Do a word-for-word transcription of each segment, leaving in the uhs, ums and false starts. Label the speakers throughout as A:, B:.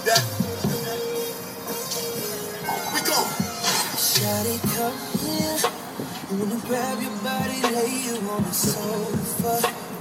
A: need that. We go.
B: Shawty, come here. I wanna grab your body, lay you on the sofa.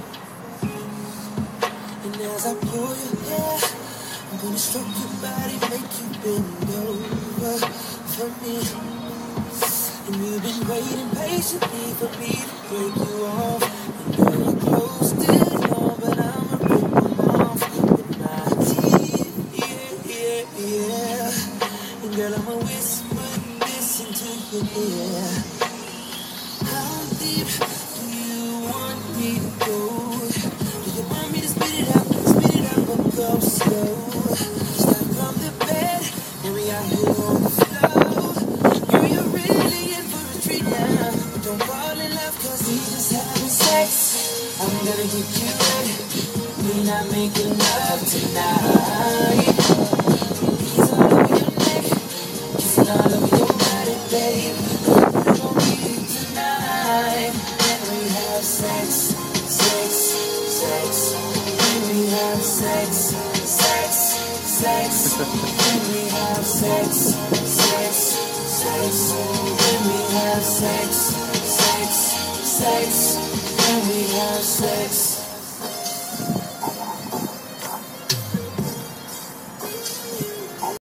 B: And as I pull your hair, I'm gonna stroke your body, make you bend over for me. And you've been waiting patiently for me to break you off. And girl, you closed it all, but I'ma rip them off with my teeth. Yeah, yeah, yeah. And girl, I'ma whisper this into your ear. How deep do you want me to go? Do you want me to spit it out, spit it out, or go slow? Start from the bed, and we out here on the floor. Girl, you're really in for a treat now. Don't fall in love, cause we just having sex. I'm gonna get you ready. We not making love tonight. Kissing all over your neck, kissing all over your body, babe. Put it on me tonight. When we have sex, sex, sex. When we have sex, sex, sex. When we have sex, sex, sex. When we have sex, sex, sex. When we have sex.